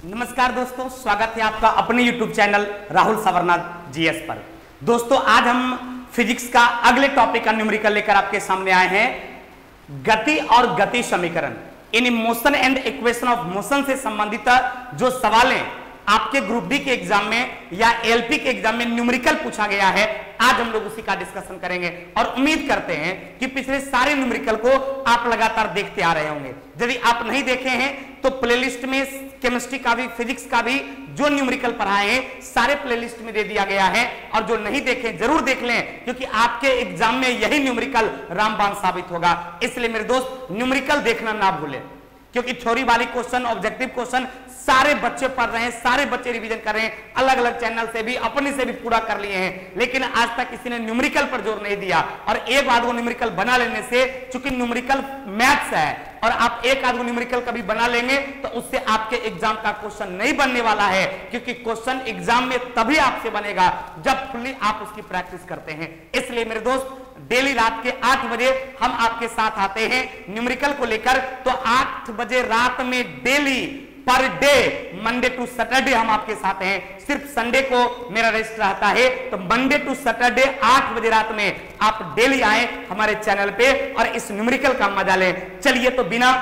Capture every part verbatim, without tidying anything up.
नमस्कार दोस्तों, स्वागत है आपका अपने YouTube channel Rahul Sawarnath GS पर। दोस्तों आज हम फिजिक्स का अगले टॉपिक का न्यूमेरिकल लेकर आपके सामने आए हैं। गति और गति समीकरण in motion and equation of motion से संबंधित जो सवाल हैं आपके ग्रुप डी के एग्जाम में या एलपी के एग्जाम में न्यूमेरिकल पूछा गया है, आज हम लोग उसी का डिस्कशन करेंगे और उम्मीद करते हैं कि पिछले सारे न्यूमेरिकल को आप लगातार देखते आ रहे होंगे। यदि आप नहीं देखे हैं तो प्लेलिस्ट में केमिस्ट्री का भी फिजिक्स का भी जो न्यूमेरिकल पढ़ाए हैं सारे प्लेलिस्ट में दे दिया गया है, और जो नहीं देखे जरूर देख लें क्योंकि आपके एग्जाम में यही न्यूमेरिकल रामबाण साबित होगा। इसलिए मेरे दोस्त न्यूमेरिकल देखना ना भूलें, क्योंकि थ्योरी वाली क्वेश्चन, ऑब्जेक्टिव क्वेश्चन सारे बच्चे पढ़ रहे हैं, सारे बच्चे रिवीजन कर रहे हैं, अलग अलग चैनल से भी अपने से भी पूरा कर लिए हैं, लेकिन आज तक किसी ने न्यूमेरिकल पर जोर नहीं दिया। और एक आध वो न्यूमेरिकल बना लेने से, चूंकि न्यूमेरिकल मैथ्स है और आप एक आध न्यूमेरिकल कभी बना लेंगे तो उससे आपके एग्जाम का क्वेश्चन नहीं बनने वाला है, क्योंकि क्वेश्चन एग्जाम में तभी आपसे बनेगा जब फुल्ली आप उसकी प्रैक्टिस करते हैं। इसलिए मेरे दोस्त डेली रात के आठ बजे हम आपके साथ आते हैं न्यूमेरिकल को लेकर। तो आठ बजे रात में daily per day Monday to Saturday हम आपके साथ हैं। सिर्फ संडे को मेरा रेस्ट रहता है, तो मंडे टू सैटरडे आठ बजे रात में आप डेली आए हमारे चैनल पे और इस न्यूमेरिकल का मजा लें। चलिए तो बिना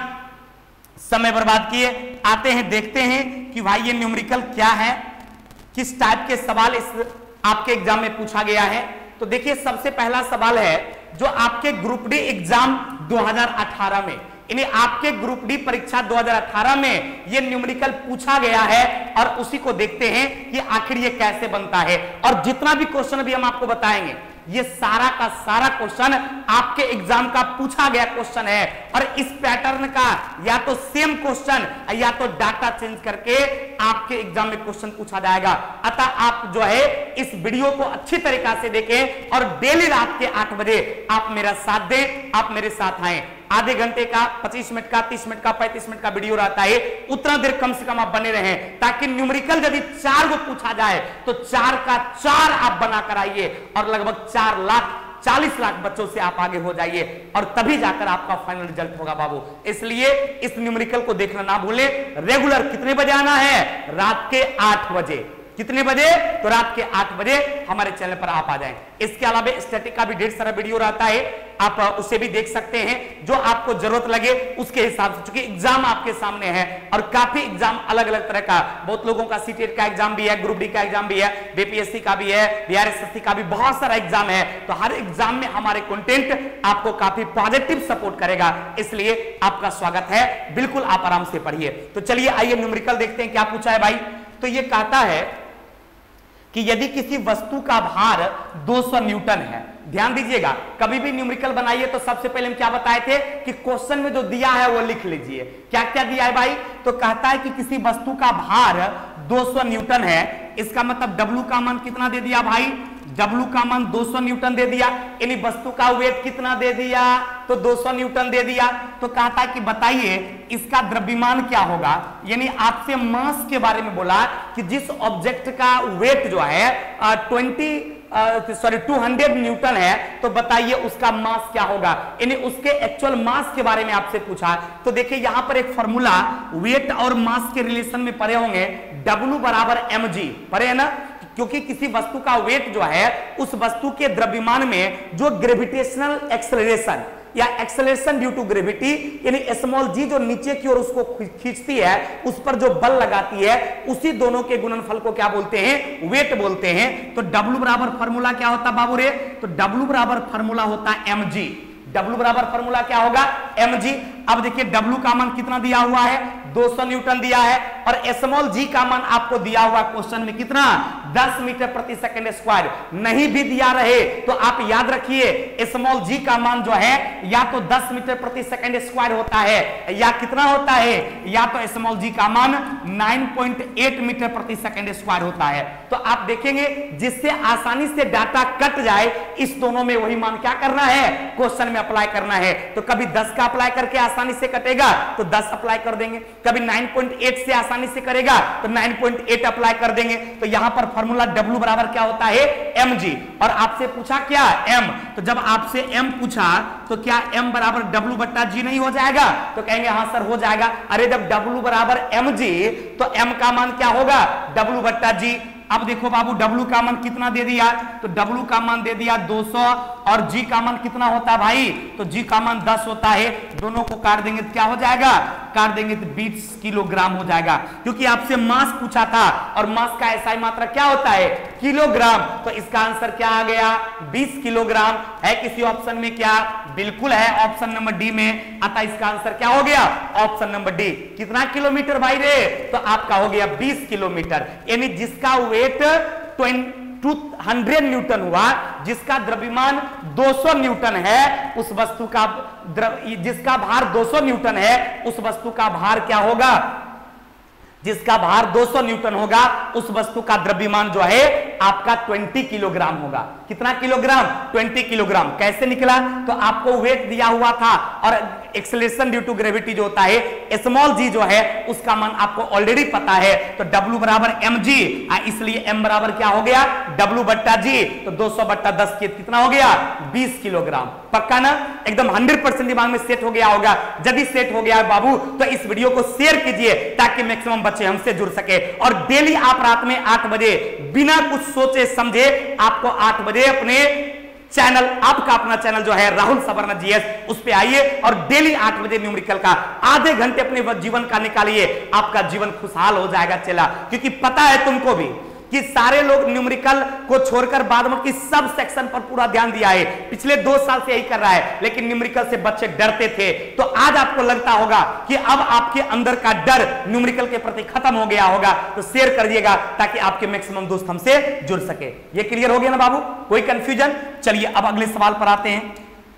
समय बर्बाद किए आते हैं, देखते हैं कि भाई ये न्यूमेरिकल क्या है, किस टाइप के सवाल इस आपके एग्जाम में पूछा गया है। तो देखिए सबसे पहला सवाल है जो आपके ग्रुप डी एग्जाम दो हज़ार अठारह में, यानी आपके ग्रुप डी परीक्षा दो हज़ार अठारह में ये न्यूमेरिकल पूछा गया है, और उसी को देखते हैं कि आखिर ये कैसे बनता है। और जितना भी क्वेश्चन भी हम आपको बताएंगे ये सारा का सारा क्वेश्चन आपके एग्जाम का पूछा गया क्वेश्चन है, और इस पैटर्न का या तो सेम क्वेश्चन या तो डाटा चेंज करके आपके एग्जाम में क्वेश्चन पूछा जाएगा। अतः आप जो है इस वीडियो को अच्छी तरीका से देखें और डेली रात के आठ बजे आप मेरा साथ दें, आप मेरे साथ आए। आधे घंटे का, पच्चीस मिनट का, तीस मिनट का, पैंतीस मिनट का वीडियो रहता है, उतना देर कम से कम आप बने रहें, ताकि न्यूमेरिकल यदि चार को पूछा जाए तो चार का चार आप बना कर आइए और लगभग चार लाख चालीस लाख बच्चों से आप आगे हो जाइए, और तभी जाकर आपका फाइनल रिजल्ट होगा बाबू। इसलिए इस न्यूमेरिकल को देखना ना भूलें। रेगुलर कितने बजे आना है? रात के आठ बजे। कितने बजे? तो रात के आठ बजे हमारे चैनल पर आप आ जाएं। इसके अलावा स्टैटिक का भी ढेर सारा वीडियो रहता है, आप उसे भी देख सकते हैं, जो आपको जरूरत लगे उसके हिसाब से, क्योंकि एग्जाम आपके सामने है और काफी एग्जाम अलग अलग तरह का, बहुत लोगों का सीटेट का एग्जाम भी है, ग्रुप डी का एग्जाम भी है, बीपीएससी का भी है, बीआरएसएससी का भी, बहुत सारा एग्जाम है। तो हर एग्जाम में हमारे कंटेंट आपको काफी पॉजिटिव सपोर्ट करेगा, इसलिए आपका स्वागत है। बिल्कुल आप आराम से पढ़िए। तो चलिए आइए न्यूमेरिकल देखते हैं क्या पूछा है भाई। तो ये कहता है कि यदि किसी वस्तु का भार दो सौ न्यूटन है, ध्यान दीजिएगा, कभी भी न्यूमेरिकल बनाइए तो सबसे पहले हम क्या बताए थे कि क्वेश्चन में जो दिया है वो लिख लीजिए। क्या क्या दिया है भाई? तो कहता है कि किसी वस्तु का भार दो सौ न्यूटन है, इसका मतलब W का मान कितना दे दिया भाई? W का मान दो सौ न्यूटन दे दिया, यानी वस्तु का वेट कितना दे दिया? तो दो सौ न्यूटन दे दिया। तो कहता है कि बताइए इसका द्रव्यमान क्या होगा, यानी आपसे मास के बारे में बोला कि जिस ऑब्जेक्ट का वेट जो है twenty sorry two hundred newton है, तो बताइए उसका मास क्या होगा, यानी उसके एक्चुअल मास के बारे में आपसे पूछा। तो देखिए यहां पर एक फॉर्मूला वेट और मास के रिलेशन में पढ़े होंगे, W बराबर एम जी, पढ़े है ना, क्योंकि किसी वस्तु का वेट जो है उस वस्तु के द्रव्यमान में जो ग्रेविटेशनल एक्सेलरेशन या एक्सेलरेशन ड्यू टू ग्रेविटी, यानी स्मॉल जी जो नीचे की ओर उसको खींचती है, उस पर जो बल लगाती है, उसी दोनों के गुणनफल को क्या बोलते हैं? वेट बोलते हैं। तो W बराबर फार्मूला क्या होता बाबू रे? तो W बराबर फार्मूला होता है एम जी। W बराबर फार्मूला क्या होगा? M g. अब देखिए W का मान कितना दिया हुआ है? दो सौ न्यूटन दिया है, और स्मॉल जी का मान आपको दिया हुआ क्वेश्चन में कितना? दस मीटर प्रति सेकंड स्क्वायर। नहीं भी दिया रहे तो आप याद रखिए स्मॉल जी का मान जो है या तो दस मीटर प्रति सेकंड स्क्वायर होता है, या कितना होता है, या तो स्मॉल जी का मान नौ पॉइंट आठ मीटर प्रति सेकंड स्क्वायर होता है। तो आप देखेंगे जिससे आसानी से डाटा कट जाए, इस दोनों में वही मान क्या करना है? क्वेश्चन में अप्लाई करना है। तो कभी दस का अप्लाई करके आसानी आसानी से कटेगा तो दस अप्लाई कर देंगे, कभी नाइन पॉइंट एट से आसानी से करेगा तो नाइन पॉइंट एट अप्लाई कर देंगे। तो यहां पर फॉर्मूला W बराबर क्या होता है, mg। और आपसे पूछा क्या, m, तो जब आपसे m पूछा तो क्या m बराबर W बट्टा g नहीं हो जाएगा? तो कहेंगे हां सर हो जाएगा। अरे जब W बराबर mg तो m का मान क्या होगा, W बट्टा g। अब देखो बाबू W का मान कितना दे दिया, तो W का मान दे दिया दो सौ और G का मान कितना होता है भाई, तो G का मान दस होता है। दोनों को काट देंगे तो क्या हो जाएगा, काट देंगे तो बीस किलोग्राम हो जाएगा, क्योंकि आपसे मास पूछा था और मास का एसआई मात्रा क्या होता है, किलोग्राम। तो इसका आंसर क्या आ गया, बीस किलोग्राम। है किसी ऑप्शन में क्या, बिल्कुल है ऑप्शन नंबर डी में। अतः इसका आंसर क्या हो गया, ऑप्शन नंबर डी। कितना किलोमीटर भाई रे, तो आपका हो गया बीस किलोमीटर। यानी जिसका वेट टू हंड्रेड न्यूटन हुआ, जिसका द्रव्यमान दो सौ न्यूटन है, उस वस्तु का जिसका भार दो सौ न्यूटन है, उस वस्तु का भार क्या होगा, जिसका भार दो सौ न्यूटन होगा, उस वस्तु का द्रव्यमान जो है आपका बीस किलोग्राम होगा। कितना किलोग्राम, बीस किलोग्राम। कैसे निकला, तो आपको वेट दिया हुआ था और एक्सेलरेशन ड्यू टू ग्रेविटी जो होता है स्मॉल जी जो है उसका मान आपको ऑलरेडी पता है, तो W बराबर mg, इसलिए m बराबर क्या हो गया, W बट्टा जी। तो दो सौ बट्टा दस के कितना हो गया, बीस किलोग्राम। पक्का ना, एकदम हंड्रेड परसेंट दिमाग में सेट हो गया होगा। यदि सेट हो गया है बाबू तो इस वीडियो को शेयर कीजिए ताकि मैक्सिमम बच्चे हमसे जुड़ सके। और डेली आप रात में आठ बजे बिना कुछ सोचे समझे आपको आठ बजे अपने चैनल, आपका अपना चैनल जो है राहुल सवर्णा जीएस, उस पे आइए और डेली आठ बजे न्यूमेरिकल का आधे घंटे अपने जीवन का निकालिए। आपका जीवन खुशहाल हो जाएगा चला, क्योंकि पता है तुमको भी कि सारे लोग न्यूमेरिकल को छोड़कर बाद में की सब सेक्शन पर पूरा ध्यान दिया है। पिछले दो साल से यही कर रहा है, लेकिन न्यूमेरिकल से बच्चे डरते थे। तो आज आपको लगता होगा कि अब आपके अंदर का डर न्यूमेरिकल के प्रति खत्म हो गया होगा। तो शेयर कर दिएगा ताकि आपके मैक्सिमम दोस्त हमसे जुड़ सके। ये क्लियर हो गया ना बाबू, कोई कंफ्यूजन? चलिए अब अगले सवाल पर आते हैं।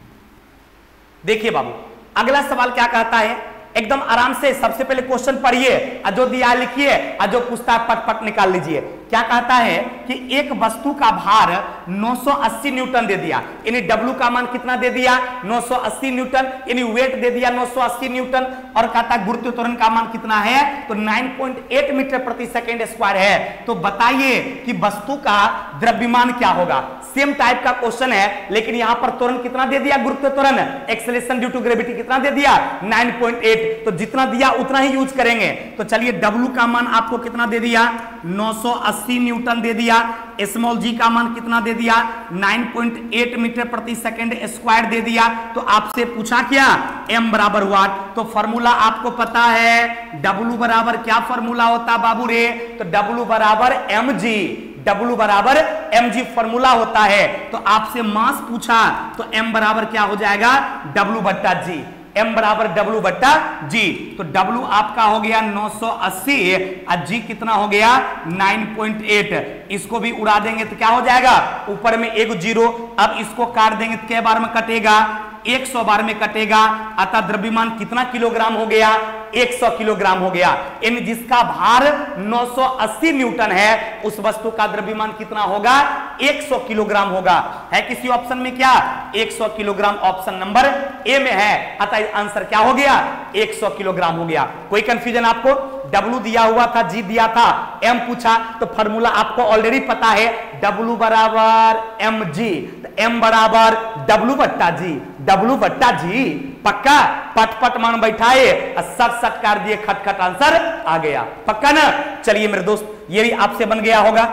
देखिए बाबू, अगला सवाल क्या कहता है, एकदम आराम से सबसे पहले क्वेश्चन पढ़िए, जो दिया लिखिए, जो पूछता है पट पट निकाल लीजिए। क्या कहता है कि एक वस्तु का भार नौ सौ अस्सी न्यूटन दे दिया, यानी W का मान कितना दे दिया, नौ सौ अस्सी न्यूटन, यानी वेट दे दिया नौ सौ अस्सी न्यूटन। और कहता है गुरुत्व त्वरण का मान कितना है, तो नौ पॉइंट आठ मीटर प्रति सेकंड स्क्वायर है। तो बताइए कि वस्तु का द्रव्यमान क्या होगा। सेम टाइप का क्वेश्चन है, लेकिन यहां पर त्वरण कितना दे दिया, गुरुत्व त्वरण, एक्सेलरेशन ड्यू टू ग्रेविटी कितना दे दिया, नौ पॉइंट आठ। तो जितना दिया उतना ही यूज करेंगे। तो चलिए W का मान आपको कितना दे दिया, नौ सौ अस्सी न्यूटन दे दिया। स्मॉल g का मान कितना दे दिया, नौ पॉइंट आठ मीटर प्रति सेकंड स्क्वायर दे दिया। तो आपसे पूछा क्या, m बराबर वाट। तो फॉर्मूला आपको पता है, W बराबर क्या फॉर्मूला होता बाबू रे, तो W बराबर mg, W बराबर mg फॉर्मूला होता है। तो आपसे मास पूछा तो m बराबर क्या हो जाएगा, W बट्टा g, m बराबर W बट्टा g। तो W आपका हो गया नौ सौ अस्सी और g कितना हो गया, नौ पॉइंट आठ। इसको भी उड़ा देंगे तो क्या हो जाएगा, ऊपर में एक जीरो। अब इसको काट देंगे तो क्या बार में कटेगा, एक सौ बार में कटेगा। अतः द्रव्यमान कितना किलोग्राम हो गया, एक सौ किलोग्राम हो गया। इन जिसका भार नौ सौ अस्सी न्यूटन है, उस वस्तु का द्रव्यमान कितना होगा, एक सौ किलोग्राम होगा। है किसी ऑप्शन में क्या, एक सौ किलोग्राम ऑप्शन नंबर ए में है। अतः आंसर क्या हो गया, एक सौ किलोग्राम हो गया। कोई कंफ्यूजन आपको, W दिया हुआ था, G दिया था, M पूछा, तो फॉर्मूला आपको ऑलरेडी पता है, W बराबर mg, M बराबर W बट्टा जी, W बट्टा जी। पक्का, पट पट मान बैठाए और सट सट कर दिए, खटखट आंसर आ गया। पक्का ना। चलिए मेरे दोस्त, ये भी आपसे बन गया होगा।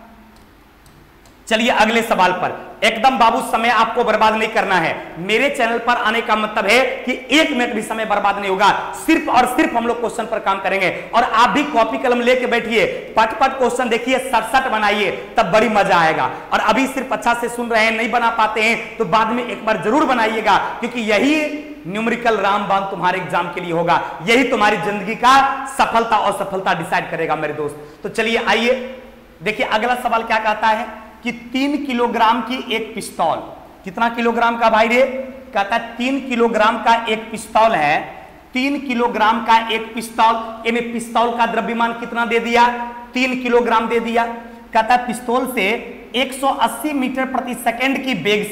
चलिए अगले सवाल पर। एकदम बाबू समय आपको बर्बाद नहीं करना है। मेरे चैनल पर आने का मतलब है कि एक मिनट भी समय बर्बाद नहीं होगा, सिर्फ और सिर्फ हम लोग क्वेश्चन पर काम करेंगे। और आप भी कॉपी कलम लेके बैठिए, पट पट क्वेश्चन देखिए, सट सट बनाइए, तब बड़ी मजा आएगा। और अभी सिर्फ अच्छा से सुन रहे हैं, नहीं बना पाते हैं, तो बाद में एक बार जरूर बनाइएगा, क्योंकि यही न्यूमेरिकल रामबाण तुम्हारे एग्जाम के लिए होगा। यही तुम्हारी जिंदगी का सफलता और असफलता डिसाइड करेगा मेरे दोस्त। तो चलिए आइए देखिए, अगला सवाल क्या कहता है कि तीन किलोग्राम की एक पिस्तौल, कितना किलोग्राम का भाई रे, कहता है तीन किलोग्राम का एक पिस्तौल है। तीन किलोग्राम का एक पिस्तौल, यानी पिस्तौल का द्रव्यमान कितना दे दिया, तीन किलोग्राम दे दिया। कहता है पिस्तौल से एक सौ अस्सी मीटर प्रति सेकंड की वेग से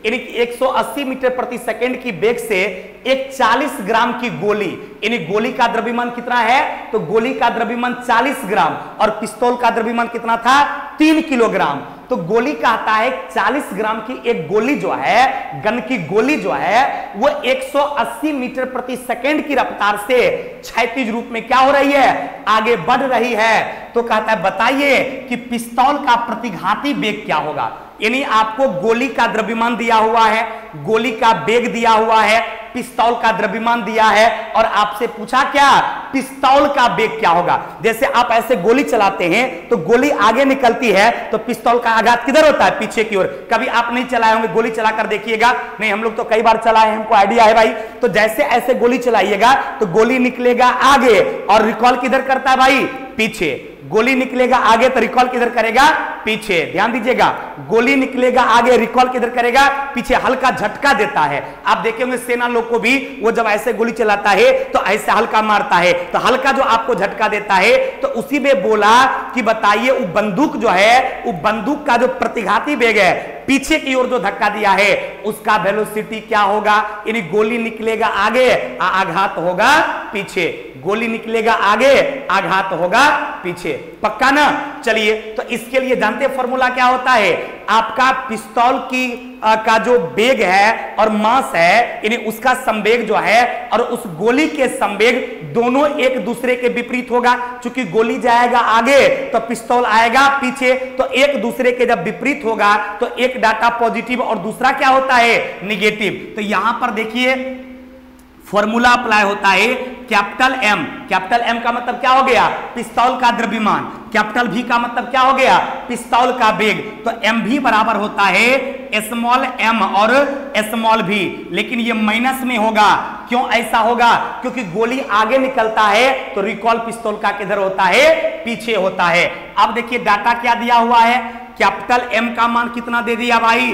यानी एक सौ अस्सी मीटर प्रति सेकंड की वेग से एक चालीस ग्राम की गोली, यानी गोली का द्रव्यमान कितना है, तो गोली का द्रव्यमान चालीस ग्राम और पिस्तौल का द्रव्यमान कितना था, तीन किलोग्राम। तो गोली कहता है चालीस ग्राम की एक गोली जो है, गन की गोली जो है, वो एक सौ अस्सी मीटर प्रति सेकंड की रफ्तार से क्षैतिज रूप में क्या हो रही है, आगे बढ़ रही है। तो कहता है बताइए कि पिस्तौल का प्रतिघाती वेग क्या होगा। यानी आपको गोली का द्रव्यमान दिया हुआ है, गोली का वेग दिया हुआ है, पिस्तौल का द्रव्यमान दिया है और आपसे पूछा क्या, पिस्तौल का वेग क्या होगा। जैसे आप ऐसे गोली चलाते हैं तो गोली आगे निकलती है तो पिस्तौल का आघात किधर होता है, पीछे की ओर। कभी आप नहीं चलाए होंगे, गोली चलाकर देखिएगा, नहीं हम लोग तो कई बार चलाए हैं, हमको आइडिया है भाई। तो जैसे ऐसे गोली चलाइएगा तो गोली निकलेगा आगे और रिकॉल किधर करता है भाई, पीछे। गोली निकलेगा आगे तो रिकॉल किधर करेगा, पीछे। ध्यान दीजिएगा, गोली निकलेगा आगे, रिकॉल किधर करेगा, पीछे। हल्का झटका देता है। आप देखे होंगे सेना लोग को भी, वो जब ऐसे गोली चलाता है तो ऐसे हल्का मारता है, तो हल्का जो आपको झटका देता है। तो उसी में बोला कि बताइए वो बंदूक जो है, वो बंदूक का जो प्रतिघाती वेग है, पीछे की ओर जो धक्का दिया है, उसका वेलोसिटी क्या होगा। यानी गोली निकलेगा आगे, आघात होगा पीछे। गोली निकलेगा आगे, आघात होगा पीछे। पक्का ना। चलिए, तो इसके लिए जानते हैं फॉर्मूला क्या होता है, आपका पिस्तौल की आ, का जो वेग है और मास है, यानी उसका संवेग जो है और उस गोली के संवेग दोनों एक दूसरे के विपरीत होगा। क्योंकि गोली जाएगा आगे तो पिस्तौल आएगा पीछे, तो एक दूसरे के जब विपरीत होगा तो एक डाटा पॉजिटिव और दूसरा क्या होता है, निगेटिव। तो यहां पर देखिए फॉर्मूला अप्लाई होता है, कैपिटल एम। कैपिटल एम का मतलब क्या हो गया, पिस्तौल का द्रव्यमान। कैपिटल भी का मतलब क्या हो गया, पिस्तौल का वेग। तो एम भी बराबर होता है स्मॉल एम और स्मॉल भी, लेकिन ये माइनस में होगा। क्यों ऐसा होगा, क्योंकि गोली आगे निकलता है तो रिकॉल पिस्तौल का किधर होता है, पीछे होता है। अब देखिए डाटा क्या दिया हुआ है, कैपिटल एम का मान कितना दे दिया भाई,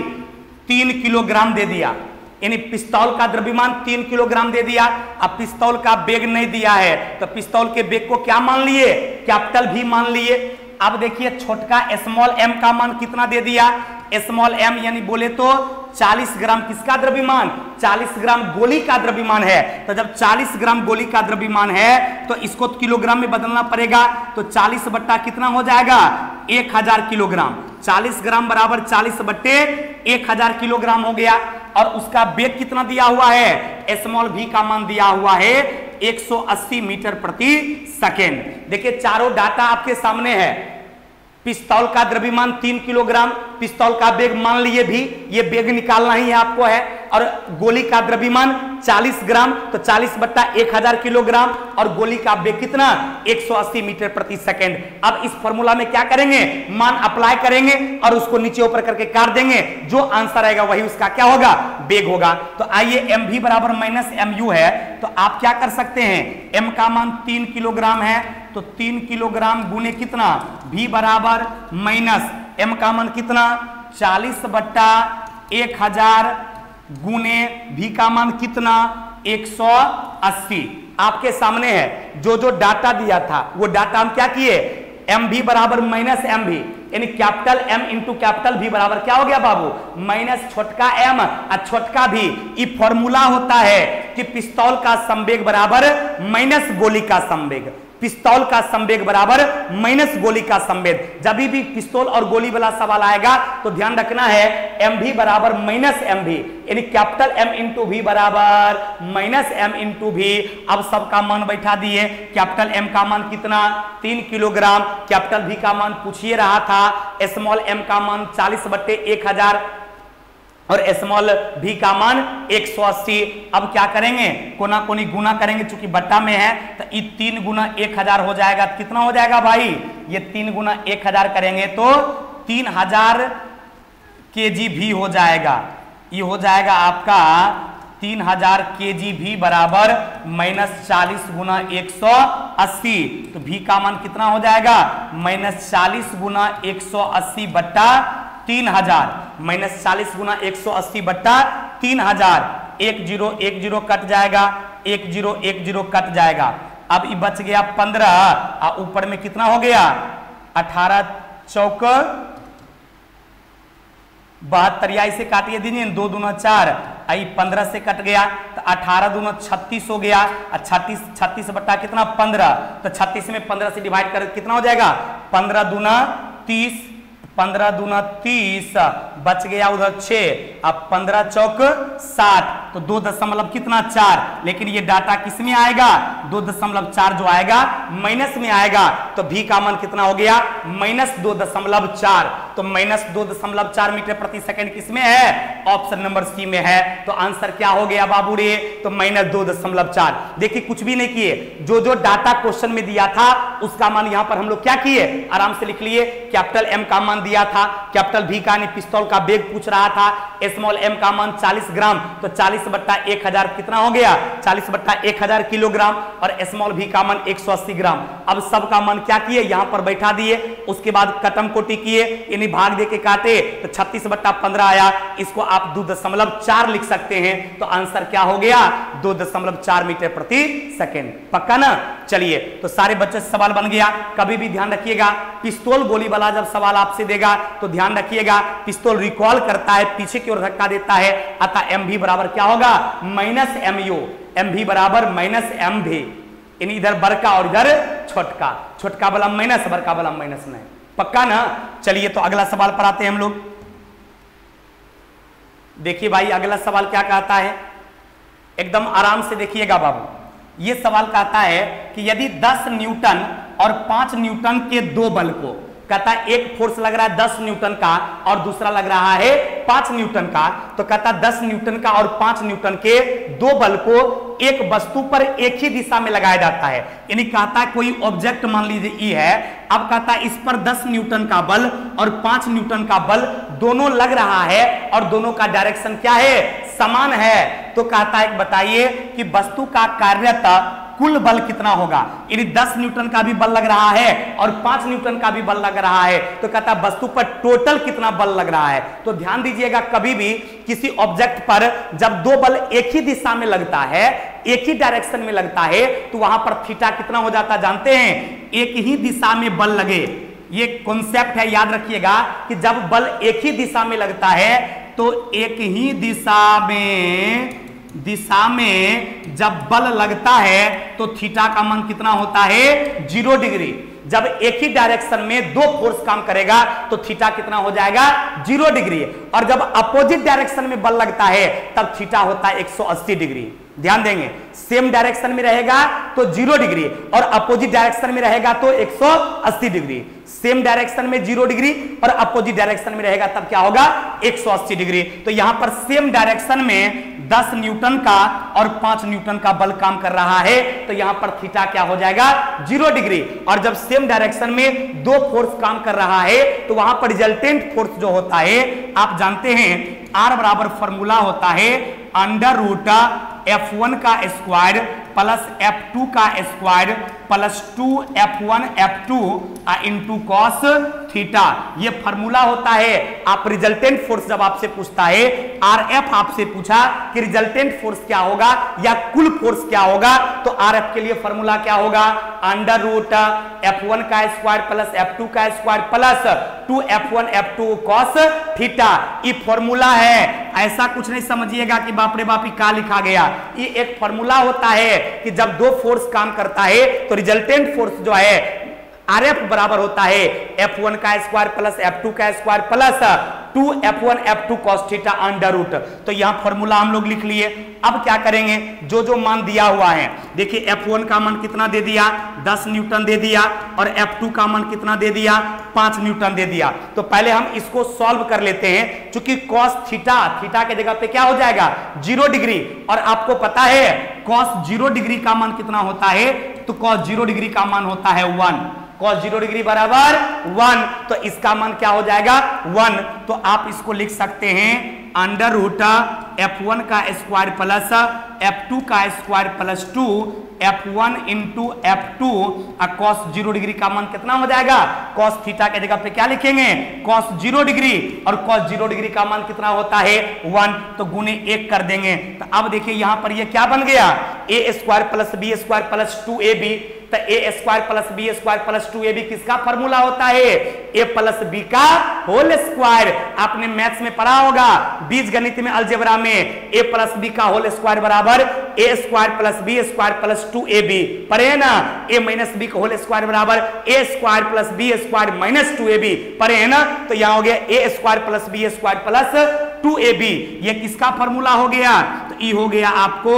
तीन किलोग्राम दे दिया। यानी पिस्तौल का द्रव्यमान तीन किलोग्राम दे दिया। अब पिस्तौल का वेग नहीं दिया है तो पिस्तौल के वेग को क्या मान लिए, कैपिटल भी मान लिए। अब देखिए छोटका स्मॉल एम का मान कितना दे दिया, स्मॉल एम यानी बोले तो चालीस ग्राम किसका द्रव्यमान, चालीस ग्राम गोली का द्रव्यमान है। तो जब चालीस ग्राम गोली का द्रव्यमान है तो इसको किलोग्राम में बदलना पड़ेगा। तो चालीस बट्टा कितना हो जाएगा, एक हजार किलोग्राम। चालीस ग्राम बराबर चालीस बट्टे एक हजार किलोग्राम हो गया। और उसका वेग कितना दिया हुआ है, स्मॉल भी का मान दिया हुआ है एक सौ अस्सी मीटर प्रति सेकेंड। देखिए चारों डाटा आपके सामने है। पिस्तौल का द्रव्यमान तीन किलोग्राम, पिस्तौल का वेग मान लिए भी, ये वेग निकालना ही आपको है। और गोली का द्रव्यमान चालीस ग्राम, तो चालीस बट्टा एक हजार किलोग्राम और गोली का वेग कितना, एक सौ अस्सी मीटर प्रति सेकंड। अब इस फॉर्मूला में क्या करेंगे, मान अप्लाई करेंगे और उसको नीचे ऊपर करके काट देंगे। जो आंसर आएगा वही उसका क्या होगा, वेग होगा। तो आइए एम भी बराबर माइनस एम यू है, तो आप क्या कर सकते हैं, एम का मान तीन किलोग्राम है तो तीन किलोग्राम गुने कितना, भी बराबर माइनस एम का मान कितना, चालीस बट्टा एक हजार गुने भी का मान कितना, एक सौ अस्सी। आपके सामने है जो जो डाटा दिया था वो डाटा हम क्या किए, एम भी बराबर माइनस एम भी, यानी कैपिटल एम इंटू कैपिटल भी बराबर क्या हो गया बाबू, माइनस छोटका एम और छोटका भी। ये फॉर्मूला होता है कि पिस्तौल का संवेग बराबर माइनस गोली का संवेग, पिस्तौल का संवेग बराबर माइनस गोली का संवेग। जब भी पिस्तौल और गोली वाला सवाल आएगा तो ध्यान रखना है एम भी बराबर माइनस एम भी, यानी कैपिटल एम इंटू भी बराबर माइनस एम इंटू भी। अब सबका मान बैठा दिए, कैपिटल एम का मान कितना, तीन किलोग्राम, कैपिटल भी का मान पूछिए रहा था, स्मॉल एम का मान चालीस बट्टे एक हजार और स्मॉल भी का मान एक सौ अस्सी। अब क्या करेंगे, कोना कोनी गुना करेंगे, चूंकि बट्टा में है तो ये तीन गुना एक हजार हो जाएगा। कितना हो जाएगा भाई, ये तीन गुना एक हजार करेंगे तो तीन हजार के जी भी हो जाएगा। ये हो जाएगा आपका तीन हजार के जी भी बराबर माइनस चालीस गुना एक सौ अस्सी। तो भी का मान कितना हो जाएगा, माइनस चालीस गुना एक सौ अस्सी बट्टा तीन हजार, माइनस चालीस गुना एक सौ अस्सी बट्टा तीन हजार। एक जीरो एक जीरो कट जाएगा, एक जीरो एक जीरो कट जाएगा। अब ये बच गया पंद्रह और ऊपर में कितना हो गया, अठारह चौक बहत्तर, या इसे काटिए दीजिए, दो दूना चार, आई पंद्रह से कट गया तो अठारह दूना छत्तीस हो गया, छत्तीस छत्तीस बट्टा कितना पंद्रह, तो छत्तीस में पंद्रह से डिवाइड कर कितना हो जाएगा, पंद्रह दूना तीस, पंद्रह दूना तीस, बच गया उधर छह, अब पंद्रह चौक साठ, तो दो दशमलव कितना चार, लेकिन ये डाटा किस में आएगा, दो दशमलव चार जो आएगा माइनस में आएगा, तो भी का मान कितना हो गया, माइनस दो दशमलव चार, तो माइनस दो दशमलव चार मीटर प्रति सेकंड किस में है, ऑप्शन नंबर सी में है, तो आंसर क्या हो गया बाबू रे, तो माइनस दो दशमलव चार। देखिए कुछ भी नहीं किए, जो जो डाटा क्वेश्चन में दिया था उसका मान यहां पर हम लोग क्या किए, आराम से लिख लिए, कैपिटल एम का मान दिया था, कैपिटल भी का पिस्तौल का बेग पूछ रहा था, स्मॉल एम का मान चालीस ग्राम, तो चालीस बट्टा एक हजार कितना हो गया, चालीस बट्टा एक हजार किलोग्राम, और स्मॉल भी का मान एक सौ अस्सी ग्राम। अब सब का मान क्या किए, यहां पर बैठा दिए, उसके बाद कटम कोटी किए, यानी भाग दे के काटे, तो छत्तीस बट्टा पंद्रह आया, इसको आप दो दशमलव चार लिख सकते हैं, तो आंसर क्या हो गया, दो दशमलव चार मीटर प्रति सेकेंड। पक्का ना, चलिए तो सारे बच्चे से सवाल बन गया। कभी भी ध्यान रखिएगा, पिस्तौल गोली वाला जब सवाल आपसे देगा तो ध्यान रखिएगा, पिस्तौल रिकॉल करता है, पीछे की ओर धक्का देता है, अतः एम भी बराबर क्या होगा, माइनस एम यू, एम भी बराबर माइनस एम भी, इन इधर बड़का और इधर छोटका, छोटका वाला माइनस, बड़का वाला माइनस नहीं। पक्का ना, चलिए तो अगला सवाल पर आते हैं हम लोग। देखिए भाई अगला सवाल क्या कहता है, एकदम आराम से देखिएगा बाबू। ये सवाल कहता है कि यदि दस न्यूटन और पांच न्यूटन के दो बल को, कहता है एक फोर्स लग रहा है दस न्यूटन का और दूसरा लग रहा है पांच न्यूटन का, तो कहता है दस न्यूटन का और पांच न्यूटन के दो बल को एक वस्तु पर एक ही दिशा में लगाया जाता है, यानी कहता है कोई ऑब्जेक्ट मान लीजिए ई है, अब कहता है इस पर दस न्यूटन का बल और पांच न्यूटन का बल दोनों लग रहा है और दोनों का डायरेक्शन क्या है, समान है, तो कहता है बताइए कि वस्तु का कार्यता कुल बल कितना होगा, यानी दस न्यूटन का भी बल लग रहा है और पांच न्यूटन का भी बल लग रहा है, तो कहता है वस्तु पर टोटल कितना बल लग रहा है। तो ध्यान दीजिएगा, कभी भी किसी ऑब्जेक्ट पर जब दो बल एक ही दिशा में लगता है, एक ही डायरेक्शन में लगता है, तो वहां पर थीटा कितना हो जाता है जानते हैं, एक ही दिशा में बल लगे, ये कॉन्सेप्ट है, याद रखिएगा कि जब बल एक ही दिशा में लगता है तो एक ही दिशा में दिशा में जब बल लगता है तो थीटा का मान कितना होता है, जीरो डिग्री। जब एक ही डायरेक्शन में दो फोर्स काम करेगा तो थीटा कितना हो जाएगा, जीरो डिग्री, और जब अपोजिट डायरेक्शन में बल लगता है तब थीटा होता है एक सौ अस्सी डिग्री। ध्यान देंगे, सेम डायरेक्शन में रहेगा तो जीरो डिग्री और अपोजिट डायरेक्शन में रहेगा तो एक सौ अस्सी डिग्री। सेम डायरेक्शन में जीरो डिग्री और अपोजिट डायरेक्शन में रहेगा तब क्या होगा, एक सौ अस्सी डिग्री। तो यहां पर सेम डायरेक्शन में दस न्यूटन का और पांच न्यूटन का बल काम कर रहा है, तो यहां पर थीटा क्या हो जाएगा, जीरो डिग्री। और जब सेम डायरेक्शन में दो फोर्स काम कर रहा है तो वहां पर रिजल्टेंट फोर्स जो होता है आप जानते हैं, आर बराबर फॉर्मूला होता है अंडर रूट एफ वन का स्क्वायर प्लस एफ टू का square plus two f one f two into cos theta, ये फॉर्मूला होता है। आप रिजल्टेंट फोर्स जब आपसे पूछता है, आरएफ आपसे पूछा कि रिजल्टेंट फोर्स क्या होगा या कुल फोर्स क्या होगा, तो आरएफ के लिए फॉर्मूला क्या होगा, अंडर रूट एफ वन का स्क्वायर प्लस एफ टू का square plus two f one f two cos theta, ये फॉर्मूला है। ऐसा कुछ नहीं समझिएगा कि बाप रे बाप क्या लिखा गया, ये एक फॉर्मूला होता है कि जब दो फोर्स काम करता है तो रिजल्टेंट फोर्स जो है आरएफ बराबर होता है एफ वन का स्क्वायर प्लस एफ टू का square plus two f one f two cos theta under root. तो यहां फॉर्मूला हम लोग लिख लिए। अब क्या करेंगे, जो जो मान दिया हुआ है, देखिए एफ वन का मान कितना दे दिया, दस न्यूटन दे दिया, और एफ टू का मान कितना दे दिया, पांच न्यूटन दे दिया। तो पहले हम इसको सॉल्व कर लेते हैं, क्योंकि कॉस थीटा थीटा के जगह पे क्या हो जाएगा, जीरो डिग्री, और आपको पता है कॉस जीरो डिग्री का मान कितना होता है, तो कॉस जीरो डिग्री का मान होता है वन, कॉस जीरो डिग्री बराबर वन, तो इसका मान क्या हो जाएगा, वन। तो आप इसको लिख सकते हैं अंडर रूट एफ वन का स्क्वायर प्लस एफ टू का square plus two f one into f two, cos zero degree का मान कितना हो जाएगा, कॉस थीटा के जगह पे क्या लिखेंगे, कॉस जीरो डिग्री, और कॉस जीरो डिग्री का मान कितना होता है, वन, तो गुने एक कर देंगे। तो अब देखिए यहां पर ये क्या बन गया, a square plus b square plus two a b, तो a square plus b square plus two a b किसका फॉर्मूला होता है? ए प्लस बी का होल स्क्वायर। आपने मैथ्स में पढ़ा होगा, बीज गणित में, अलजेब्रा में, ए प्लस बी का होल स्क्वायर बराबर a square plus b square plus two a b पढ़े है ना। ए माइनस बी का होल स्क्वायर बराबर a square plus b square minus two a b पढ़े है ना। तो यहां हो गया a square plus b square plus two a b. ये किसका फॉर्मूला हो गया? तो ये हो गया आपको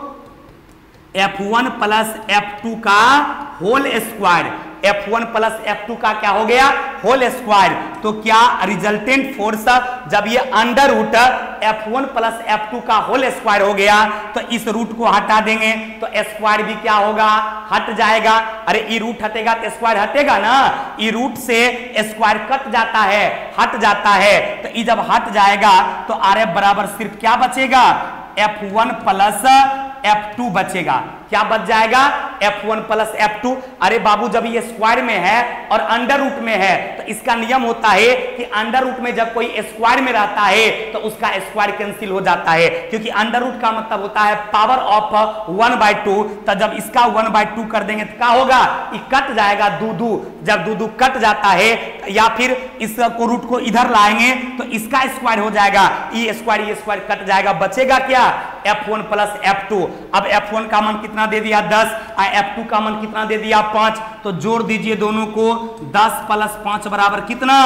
f one plus f two का whole square. F one plus f two का क्या हो गया? Whole square. तो क्या रिजल्टेंट फोर्स जब ये under root f one plus f two का होल स्क्वायर हो गया तो इस रूट को हटा देंगे तो स्क्वायर भी क्या होगा? हट जाएगा। अरे ये रूट हटेगा तो स्क्वायर हटेगा ना। ये रूट से स्क्वायर कट जाता है, हट जाता है। तो ये जब हट जाएगा तो आर एफ बराबर सिर्फ क्या बचेगा? F one plus f two बचेगा। क्या बच जाएगा? F one plus f two. अरे बाबू जब ये स्क्वायर में है और अंडर रूट में है तो इसका नियम होता है कि अंडर रूट में जब कोई स्क्वायर में रहता है तो उसका स्क्वायर कैंसिल हो जाता है, क्योंकि अंडर रूट का मतलब होता है power of one by two. तो जब इसका वन बाई टू कर देंगे तो क्या होगा? ये कट जाएगा दू दू। जब दू दू कट जाता है या फिर इस को रूट को इधर लाएंगे तो इसका स्क्वायर हो जाएगा, ये स्क्वायर ये स्क्वायर कट जाएगा, बचेगा क्या? F one plus f two. अब एफ वन का मान कितना दे दिया? दस। एफ टू का मान कितना दे दिया? पांच। तो जोड़ दीजिए दोनों को, दस प्लस पांच बराबर कितना?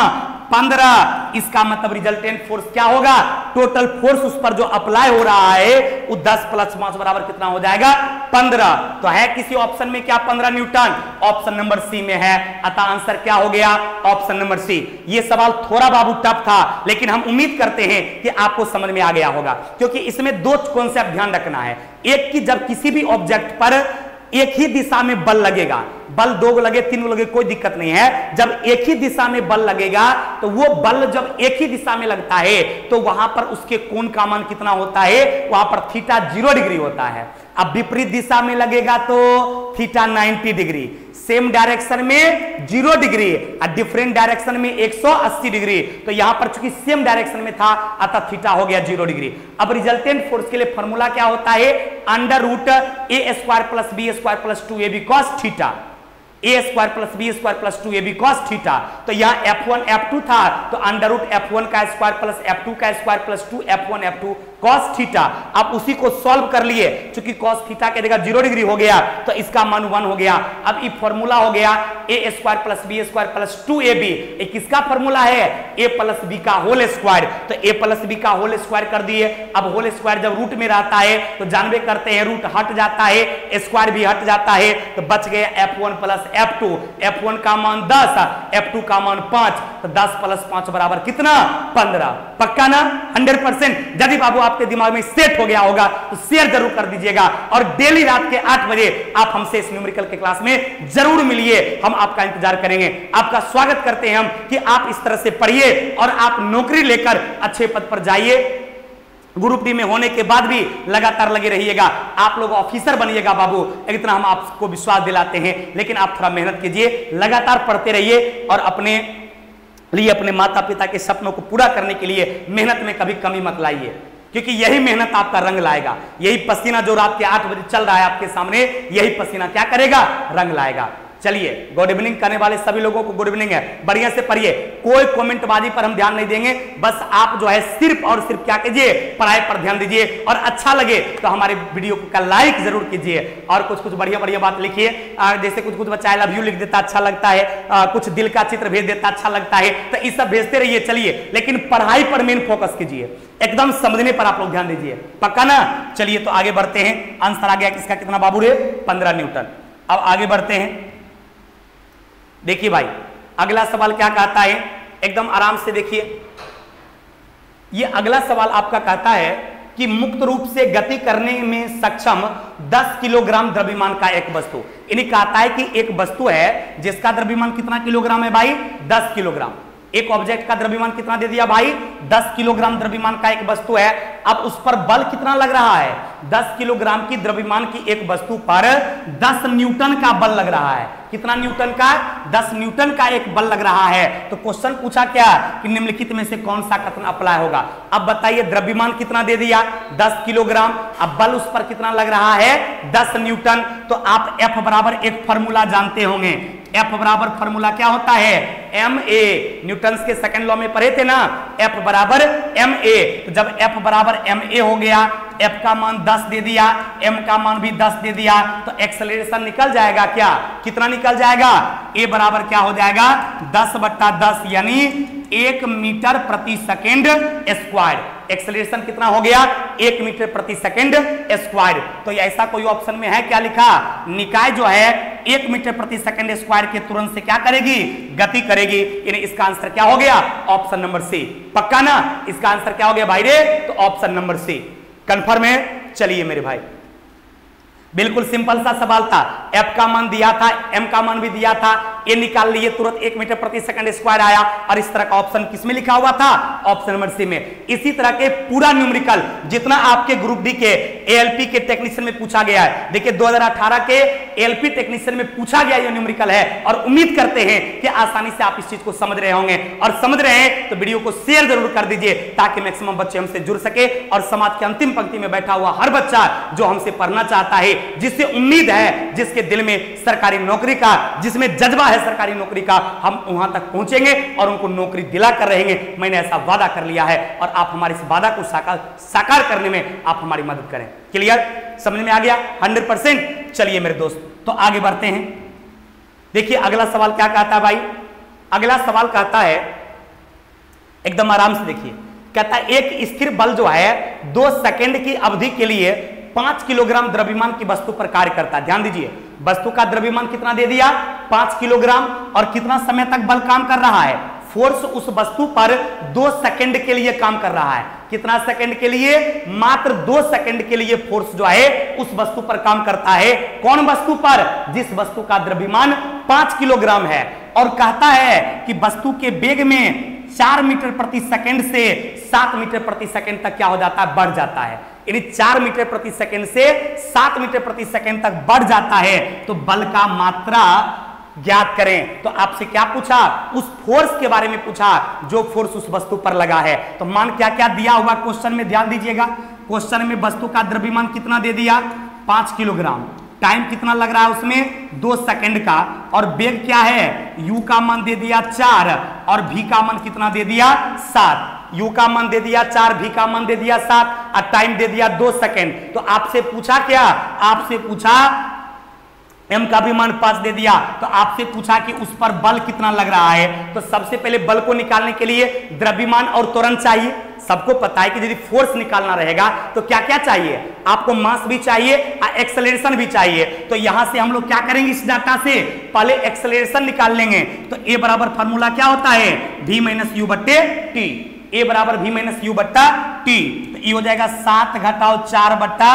पंद्रह। इसका मतलब रिजल्टेंट फोर्स क्या होगा? टोटल फोर्स उस पर जो अप्लाई हो रहा है वो दस प्लस पांच बराबर कितना हो जाएगा? पंद्रह। तो है किसी ऑप्शन में क्या पंद्रह न्यूटन? ऑप्शन नंबर सी में है। अतः आंसर क्या हो गया? Option number C. ये सवाल थोड़ा बाबू टफ था लेकिन हम उम्मीद करते हैं कि आपको समझ में आ गया होगा, क्योंकि इसमें दो कॉन्सेप्ट ध्यान रखना है। एक कि जब किसी भी ऑब्जेक्ट पर एक ही दिशा में बल लगेगा, बल दो गो लगे तीन गो लगे कोई दिक्कत नहीं है, जब एक ही दिशा में बल लगेगा तो वो बल जब एक ही दिशा में लगता है तो वहां पर उसके कोण का मान कितना होता है? वहां पर थीटा जीरो डिग्री होता है। अब विपरीत दिशा में लगेगा तो theta ninety degree, same direction में जीरो डिग्री और डिफरेंट डायरेक्शन में एक सौ अस्सी डिग्री। तो यहां पर चूंकि सेम डायरेक्शन में था अतः थीटा हो गया जीरो डिग्री। अब रिजल्टेंट फोर्स के लिए फॉर्मूला क्या होता है? Under root a square plus b square plus two a b cos theta. A square plus b square plus two a b cos theta. तो यहाँ एफ वन एफ टू था तो under root f one का square plus f two का square plus two f one f two cos theta. अब उसी को solve कर लिए, चूंकि कॉस थीटा की जगह जीरो डिग्री हो गया तो इसका मान वन हो गया। अब ये फॉर्मूला हो गया a square plus b square plus two a b. ये किसका फॉर्मूला है? ए प्लस बी का होल स्क्वायर। तो ए प्लस बी का होल स्क्वायर कर दिए। अब होल स्क्वायर जब रूट में रहता है तो जानबे करते हैं रूट हट जाता है, स्क्वायर भी हट जाता है, तो बच गया f one plus f two. F one का मान दस, एफ टू का मान पांच, तो दस प्लस पांच बराबर कितना? पंद्रह। पक्का ना? Hundred percent. यदि बाबू आपके दिमाग में सेट हो गया होगा तो शेयर जरूर कर दीजिएगा और डेली रात के आठ बजे आप हमसे इस न्यूमेरिकल के क्लास में जरूर मिलिए। हम आपका इंतजार करेंगे। आपका स्वागत करते हैं हम कि आप इस तरह से पढ़िए और आप नौकरी लेकर अच्छे पद पर जाइए। ग्रुप डी में होने के बाद भी लगातार लगे रहिएगा। आप लोग ऑफिसर बनिएगा बाबू, इतना हम आपको विश्वास दिलाते हैं। लेकिन आप थोड़ा मेहनत कीजिए, लगातार पढ़ते रहिए और अपने लिए, अपने माता पिता के सपनों को पूरा करने के लिए मेहनत में कभी कमी मत लाइए, क्योंकि यही मेहनत आपका रंग लाएगा। यही पसीना जो रात के आठ बजे चल रहा है आपके सामने, यही पसीना क्या करेगा? रंग लाएगा। चलिए, गुड इवनिंग करने वाले सभी लोगों को गुड इवनिंग है। बढ़िया से पढ़िए, कोई कमेंटबाजी पर हम ध्यान नहीं देंगे। बस आप जो है सिर्फ और सिर्फ क्या कीजिए? पढ़ाई पर ध्यान दीजिए और अच्छा लगे तो हमारे वीडियो को लाइक जरूर कीजिए और कुछ कुछ बढ़िया बढ़िया बात लिखिए। जैसे कुछ कुछ बच्चा आई लव यू लिख देता अच्छा लगता है, आ, कुछ दिल का चित्र भेज देता अच्छा लगता है, तो ये सब भेजते रहिए। चलिए, लेकिन पढ़ाई पर मेन फोकस कीजिए, एकदम समझने पर आप लोग ध्यान दीजिए। पक्का ना? चलिए तो आगे बढ़ते हैं। आंसर आ गया किसका? कितना बाबू रे? पंद्रह न्यूटन। अब आगे बढ़ते हैं। देखिए भाई, अगला सवाल क्या कहता है? एकदम आराम से देखिए। ये अगला सवाल आपका कहता है कि मुक्त रूप से गति करने में सक्षम दस किलोग्राम द्रव्यमान का एक वस्तु, यानी कहता है कि एक वस्तु है जिसका द्रव्यमान कितना किलोग्राम है भाई? दस किलोग्राम। एक ऑब्जेक्ट का द्रव्यमान कितना दे दिया भाई? दस किलोग्राम द्रव्यमान का एक वस्तु है। अब उस पर बल कितना लग रहा है? दस किलोग्राम की द्रव्यमान की एक वस्तु पर दस न्यूटन का बल लग रहा है। कितना न्यूटन का? दस न्यूटन का एक बल लग रहा है। तो क्वेश्चन पूछा क्या कि निम्नलिखित में से कौन सा कथन अप्लाई होगा। अब बताइए द्रव्यमान कितना दे दिया? दस किलोग्राम। अब बल उस पर कितना लग रहा है? दस न्यूटन। तो आप F बराबर एक फॉर्मूला जानते होंगे। F बराबर फॉर्मूला क्या होता है? M a. न्यूटन के सेकंड लॉ में पढ़े थे ना, F बराबर एम ए। तो जब F बराबर एम ए हो गया, F का मान दस दे दिया, M का मान भी दस दे दिया, तो एक्सेलरेशन निकल जाएगा क्या? कितना निकल जाएगा? A बराबर क्या हो जाएगा? दस बट्टा दस यानी एक मीटर प्रति सेकेंड स्क्वायर। एक्सेलरेशन कितना हो गया? एक मीटर प्रति सेकेंड स्क्वायर। तो ऐसा कोई ऑप्शन में है क्या लिखा? निकाय जो है एक मीटर प्रति सेकेंड स्क्वायर के तुरंत से क्या करेगी? गति करेगी। यानी इसका आंसर क्या हो गया? Option number C. पक्का ना? इसका आंसर क्या हो गया भाई रे? तो ऑप्शन नंबर सी कंफर्म है। चलिए मेरे भाई, बिल्कुल सिंपल सा सवाल था। F का मान दिया था, M का मान भी दिया था, ये निकाल लिए, तुरंत एक मीटर प्रति सेकंड स्क्वायर आया। और इस तरह का ऑप्शन किसमें लिखा हुआ था? ऑप्शन नंबर सी में। इसी तरह के पूरा न्यूमेरिकल जितना आपके ग्रुप डी के एएलपी के टेक्नीशियन में पूछा गया है, देखिए दो हज़ार अठारह के एएलपी टेक्नीशियन में पूछा गया ये न्यूमेरिकल है। और उम्मीद करते हैं कि आसानी से आप इस चीज को समझ रहे होंगे। और समझ रहे हैं तो वीडियो को शेयर जरूर कर दीजिए ताकि मैक्सिमम बच्चे हमसे जुड़ सके और समाज के अंतिम पंक्ति में बैठा हुआ हर बच्चा जो हमसे पढ़ना चाहता है, जिससे उम्मीद है, जिसके दिल में सरकारी नौकरी का, जिसमें जज्बा है सरकारी नौकरी का, हम वहां तक पहुंचेंगे और उनको नौकरी दिला कर रहेंगे। मैंने ऐसा वादा कर लिया है और आप हमारे इस वादा को साकार साकार करने में आप हमारी मदद करें। क्लियर? समझ में आ गया? Hundred percent. चलिए मेरे दोस्त, तो आगे बढ़ते हैं। देखिए अगला सवाल क्या कहता है भाई? अगला सवाल कहता है, एकदम आराम से देखिए, कहता है एक स्थिर बल जो है दो सेकंड की अवधि के लिए पांच किलोग्राम द्रव्यमान की वस्तु पर कार्य करता है। ध्यान दीजिए, वस्तु का द्रव्यमान कितना दे दिया? पांच किलोग्राम। और कितना समय तक बल काम कर रहा है? फोर्स उस वस्तु पर दो सेकंड के लिए काम कर रहा है। कितना सेकंड के लिए? मात्र दो सेकंड के लिए फोर्स जो है उस वस्तु पर काम करता है। कौन वस्तु पर? जिस वस्तु का द्रव्यमान पांच किलोग्राम है। और कहता है कि वस्तु के वेग में चार मीटर प्रति सेकंड से सात मीटर प्रति सेकंड तक क्या हो जाता है? बढ़ जाता है। यानी चार मीटर प्रति सेकंड से सात मीटर प्रति सेकंड तक बढ़ जाता है। तो बल का मात्रा ज्ञात करें। तो आपसे क्या पूछा? उस फोर्स के बारे में पूछा जो फोर्स उस वस्तु पर लगा है। तो मान क्या क्या दिया हुआ क्वेश्चन में, ध्यान दीजिएगा। क्वेश्चन में वस्तु का द्रव्यमान कितना दे दिया? पांच किलोग्राम। टाइम कितना लग रहा है उसमें? दो सेकंड का। और वेग क्या है? u का मान दे दिया चार और v का मान कितना दे दिया? सात। u का मान दे दिया चार, v का मान दे दिया सात और टाइम दे दिया दो सेकंड। तो आपसे पूछा क्या? आपसे पूछा m का भी मान पांच दे दिया। तो आपसे पूछा कि उस पर बल कितना लग रहा है। तो सबसे पहले बल को निकालने के लिए द्रव्यमान और त्वरण चाहिए। सबको पता है कि यदि फोर्स निकालना रहेगा तो क्या क्या चाहिए? आपको मास भी चाहिए और एक्सेलरेशन भी चाहिए। तो यहां से हम लोग क्या करेंगे? इस डाटा से पहले एक्सेलरेशन निकाल लेंगे। तो a बराबर फॉर्मूला क्या होता है? v माइनस यू बट्टे टी। a बराबर v माइनस यू बट्टा टी। तो ये हो जाएगा सात घटाओ चार बट्टा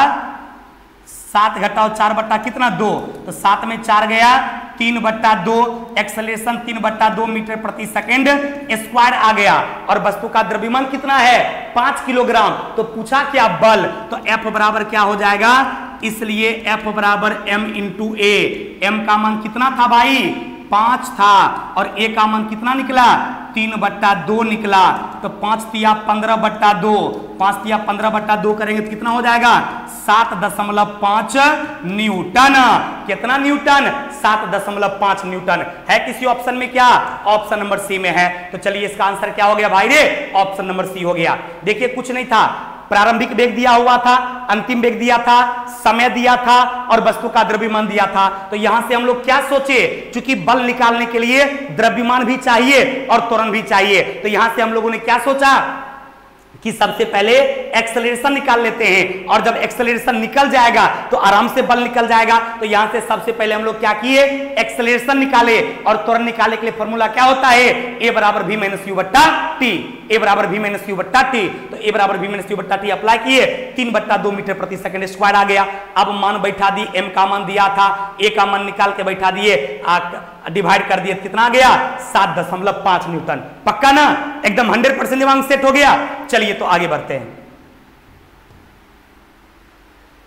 सात घटाओ चार बट्टा कितना? दो। तो सात में चार गया, तीन बट्टा दो। एक्सेलरेशन तीन बट्टा दो मीटर प्रति सेकंड स्क्वायर आ गया। और वस्तु का द्रव्यमान कितना है? पांच किलोग्राम। तो पूछा क्या? बल। तो F बराबर क्या हो जाएगा? इसलिए F बराबर m इंटू ए। m का मान कितना था भाई? पांच था। और a का मान कितना निकला? तीन बट्टा दो निकला। तो पांच तिया पंद्रह बट्टा दो, पांच तिया पंद्रह बट्टा दो करेंगे तो कितना हो जाएगा? सात दशमलव पांच न्यूटन। कितना न्यूटन? सात दशमलव पांच न्यूटन। है किसी ऑप्शन में क्या? ऑप्शन नंबर सी में है। तो चलिए इसका आंसर क्या हो गया भाई रे? ऑप्शन नंबर सी हो गया। देखिए कुछ नहीं था, प्रारंभिक वेग दिया हुआ था, अंतिम वेग दिया था, समय दिया था और वस्तु का द्रव्यमान दिया था। तो यहां से हम लोग क्या सोचे? क्योंकि बल निकालने के लिए द्रव्यमान भी चाहिए और त्वरण भी चाहिए। तो यहां से हम लोगों ने क्या सोचा कि सबसे पहले एक्सेलरेशन निकाल लेते हैं। और जब एक्सेलरेशन निकल जाएगा तो आराम से बल निकल जाएगा। तो यहां से सबसे पहले हम लोग क्या किए? एक्सेलरेशन निकाले। और त्वरण निकालने के लिए फॉर्मूला क्या होता है? a बराबर v माइनस यू बट्टा टी। a बराबर v माइनस यू बट्टा टी। तो a बराबर v माइनस यू बट्टा टी अप्लाई किए, तीन बट्टा दो मीटर प्रति सेकंड स्क्वायर आ गया। अब मान बैठा दी, m का मान दिया था, a का मान निकाल के बैठा दिए, डिवाइड कर दिए, कितना आ गया? सात दशमलव पांच न्यूटन। पक्का ना? एकदम हंड्रेड परसेंट दिमाग सेट हो गया। चलिए तो आगे बढ़ते हैं।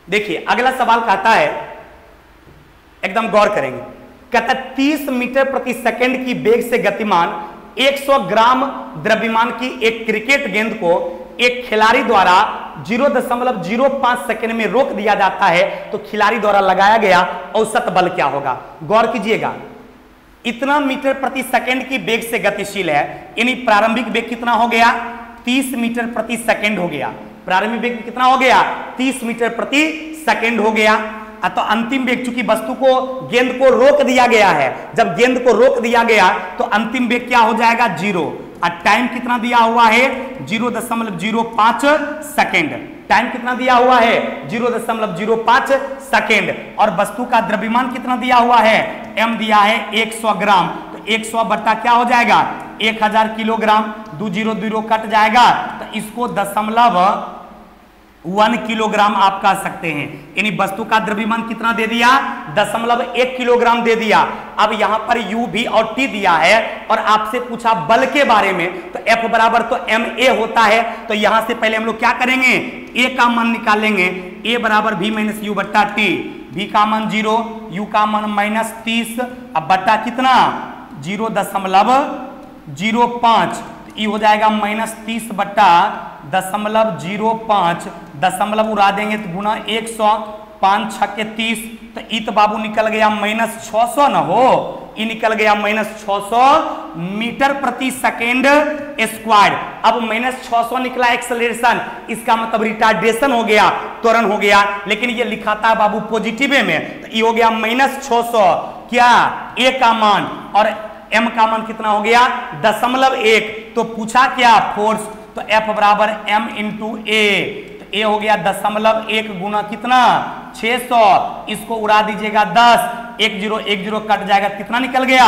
देखिए अगला सवाल कहता है, एकदम गौर करेंगे, कहता है तीस मीटर प्रति सेकंड की वेग से गतिमान सौ ग्राम द्रव्यमान की एक क्रिकेट गेंद को एक खिलाड़ी द्वारा जीरो दशमलव जीरो पांच सेकंड में रोक दिया जाता है तो खिलाड़ी द्वारा लगाया गया औसत बल क्या होगा। गौर कीजिएगा, इतना मीटर प्रति सेकंड की वेग से गतिशील है, यानी प्रारंभिक वेग कितना हो गया, तीस मीटर प्रति सेकंड हो गया। प्रारंभिक वेग कितना हो गया, तीस मीटर प्रति सेकंड हो गया। तो अंतिम वेग, चूंकि वस्तु को गेंद को रोक दिया गया है, जब गेंद को रोक दिया गया तो अंतिम वेग क्या हो जाएगा, जीरो। और टाइम कितना दिया हुआ है, जीरो दशमलव जीरो पांच सेकेंड। टाइम कितना दिया हुआ है, जीरो दशमलव जीरो पांच सेकेंड। और वस्तु का द्रव्यमान कितना दिया हुआ है, एम दिया है सौ ग्राम। तो सौ बट्टा क्या हो जाएगा, एक हजार किलोग्राम। दो जीरो जीरो कट जाएगा तो इसको दशमलव वन किलोग्राम आप कह सकते हैं। यानी वस्तु का द्रव्यमान कितना दे दिया, दशमलव एक किलोग्राम दे दिया। अब यहां पर यू भी और टी दिया है और आपसे पूछा बल के बारे में, तो एफ बराबर तो एम ए होता है। तो यहां से पहले हम लोग क्या करेंगे, ए का मान निकालेंगे, ए बराबर भी माइनस यू बट्टा टी। भी का मान जीरो, यू का मान माइनस तीस, अब बट्टा कितना, जीरो दशमलव जीरो पांच, ये हो जाएगा माइनस तीस बट्टा दशमलव जीरो पांच, दशमलव उड़ा देंगे तो गुना एक सौ, पांच छक्के तीस, तो ई तो बाबू निकल गया माइनस छह सौ न हो, ये निकल गया माइनस छह सौ मीटर प्रति सेकेंड स्क्वायर। अब माइनस छह सौ निकला एक्सेलरेशन, इसका मतलब रिटार्डेशन हो गया, त्वरण हो गया, लेकिन ये लिखा था बाबू पॉजिटिव में, तो ये हो गया माइनस छह सौ। क्या, ए का मान और एम का मान कितना हो गया, दशमलव एक। तो पूछा क्या, फोर्स, तो एफ बराबर एम इंटू ए। तो ए हो गया दशमलव एक गुना कितना, छह सौ, इसको उड़ा दीजिएगा दस, एक जीरो एक जीरो कट जाएगा, कितना निकल गया,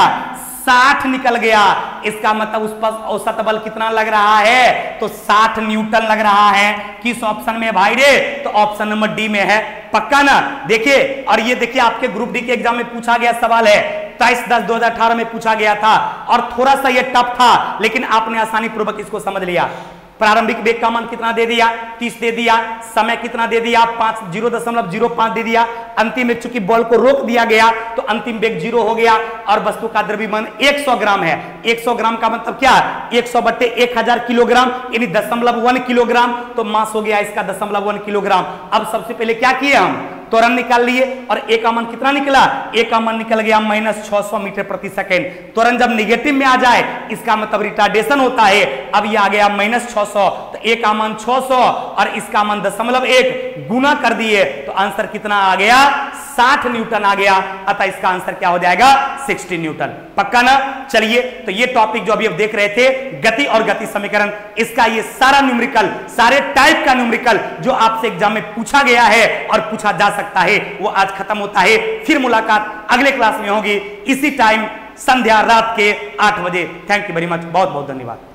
साठ निकल गया। इसका मतलब उस पर औसत बल कितना लग रहा है, तो साठ न्यूटन लग रहा है। किस ऑप्शन में भाई रे, तो ऑप्शन नंबर डी में है, पक्का ना। देखिए, और ये देखिए आपके ग्रुप डी के एग्जाम में पूछा गया सवाल है, तेईस दस दो हजार अठारह में पूछा गया था और थोड़ा सा ये टफ था, लेकिन आपने आसानी पूर्वक इसको समझ लिया। प्रारंभिक वेग का मान कितना दे दिया, तीस दे दिया, समय कितना दे दिया, पांच, जीरो दशमलव जीरो पांच दे दिया। अंतिम में चूंकि बॉल को रोक दिया गया तो अंतिम वेग जीरो हो गया और वस्तु का द्रव्यमान सौ ग्राम है। सौ ग्राम का मतलब क्या, सौ बट्टे एक हजार किलोग्राम, यानी दशमलव वन किलोग्राम। तो मास हो गया इसका दशमलव वन किलोग्राम। अब सबसे पहले क्या किए हम, त्वरण निकाल लिए और ए का मान कितना निकला, ए का मान निकल गया माइनस छह सौ मीटर प्रति सेकेंड। त्वरण जब निगेटिव में आ जाए इसका मतलब रिटार्डेशन होता है। अब ये आ गया माइनस छह सौ, तो ए का मान छह सौ और इसका मान दशमलव एक, गुना कर दिए तो आंसर कितना आ गया, साठ न्यूटन आ गया। अतः इसका आंसर क्या हो जाएगा, साठ न्यूटन। पक्का ना। चलिए, तो ये टॉपिक जो अभी आप देख रहे थे, गति और गति समीकरण, इसका ये सारा न्यूमेरिकल, सारे टाइप का न्यूमेरिकल जो आपसे एग्जाम में पूछा गया है और पूछा जा सकता है, वो आज खत्म होता है। फिर मुलाकात अगले क्लास में होगी इसी टाइम, संध्या रात के आठ बजे। थैंक यू वेरी मच, बहुत बहुत धन्यवाद।